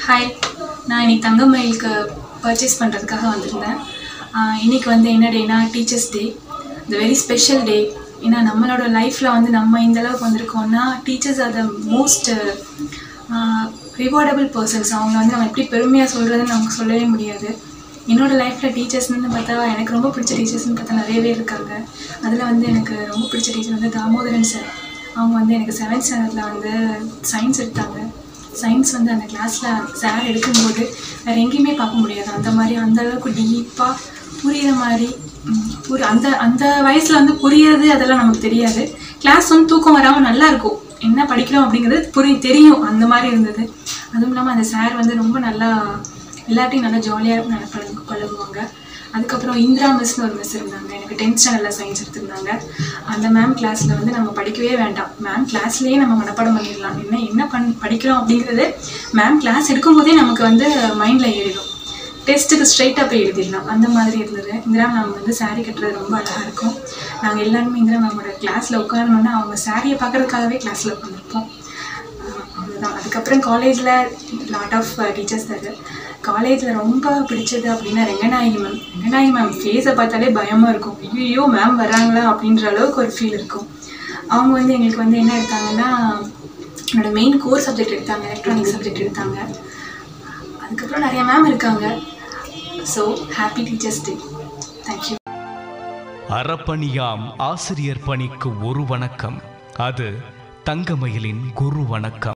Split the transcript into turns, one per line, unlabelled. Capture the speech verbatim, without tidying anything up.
Hi, நான் இன்னைக்கு தங்கமயிலுக்கு purchase பண்ணுறதுக்காக வந்திருந்தேன். இன்றைக்கி வந்து என்ன டேனா teachers day. The very special day. ஏன்னா நம்மளோட லைஃப்பில் வந்து நம்ம இந்த அளவுக்கு வந்திருக்கோம்னா teachers are the most rewardable persons. அவங்க வந்து நம்ம எப்படி பெருமையாக சொல்கிறதுன்னு நமக்கு சொல்லவே முடியாது. என்னோடய லைஃப்பில் டீச்சர்ஸ்னு பார்த்தா எனக்கு ரொம்ப பிடிச்ச டீச்சர்ஸ்னு பார்த்தா நிறையவே இருக்காங்க. அதில் வந்து எனக்கு ரொம்ப பிடிச்ச டீச்சர் வந்து தாமோதரன் சார். அவங்க வந்து எனக்கு செவன்த் ஸ்டாண்டர்டில் வந்து சயின்ஸ் எடுத்தாங்க. சயின்ஸ் வந்து அந்த கிளாஸில் சார் எடுக்கும்போது வேறு எங்கேயுமே பார்க்க முடியாது. அந்த மாதிரி அந்த அளவுக்கு டீப்பாக புரிகிற மாதிரி புரி அந்த அந்த வயசில் வந்து புரியாது, அதெல்லாம் நமக்கு தெரியாது. கிளாஸ் வந்து தூக்கம் வராமல் நல்லாயிருக்கும், என்ன படிக்கிறோம் அப்படிங்கிறது புரி தெரியும் அந்த மாதிரி இருந்தது. அதுவும் இல்லாமல் அந்த சார் வந்து ரொம்ப நல்லா எல்லாத்தையும் நல்லா ஜாலியாக நல்லா பழகு பழகுவாங்க. அதுக்கப்புறம் இந்திரா மிஸ்னு ஒரு மிஸ் இருந்தாங்க. எனக்கு டென்த் ஸ்டாண்டர்டில் சயின்ஸ் எடுத்திருந்தாங்க. அந்த மேம் கிளாஸில் வந்து நம்ம படிக்கவே வேண்டாம், மேம் கிளாஸ்லேயே நம்ம மனப்பாடம் பண்ணிடலாம். என்ன என்ன பண் படிக்கிறோம் அப்படிங்கிறது மேம் கிளாஸ் எடுக்கும்போதே நமக்கு வந்து மைண்டில் ஏறிடும். டெஸ்ட்டுக்கு ஸ்ட்ரைட்டாக போய் எழுதிடலாம், அந்த மாதிரி இருந்தது. இந்திரா மேம் வந்து சாரீ கட்டுறது ரொம்ப அழகாக இருக்கும். நாங்கள் எல்லாருமே இந்திரா மேமோட கிளாஸில் உட்காரணுன்னா அவங்க சாரியை பார்க்குறதுக்காகவே கிளாஸில் உட்காந்துருப்போம். அவ்வளோதான். அதுக்கப்புறம் காலேஜில் லாட் ஆஃப் டீச்சர்ஸ் அது. காலேஜில் ரொம்ப பிடிச்சது அப்படின்னா ரெங்கநாயகி மேம். ரெங்கநாயகி மேம் ஃபேஸை பார்த்தாலே பயமாக இருக்கும். ஐயோ மேம் வராங்களா அப்படின்ற அளவுக்கு ஒரு ஃபீல் இருக்கும். அவங்க வந்து எங்களுக்கு வந்து என்ன எடுத்தாங்கன்னா என்னோடய மெயின் கோர் சப்ஜெக்ட் எடுத்தாங்க, எலக்ட்ரானிக் சப்ஜெக்ட் எடுத்தாங்க. அதுக்கப்புறம் நிறைய மேம் இருக்காங்க. So happy teachers day. Thank you.
அறப்பணியாம் ஆசிரியர் பணிக்கு ஒரு வணக்கம். அது தங்கமயிலின் குரு வணக்கம்.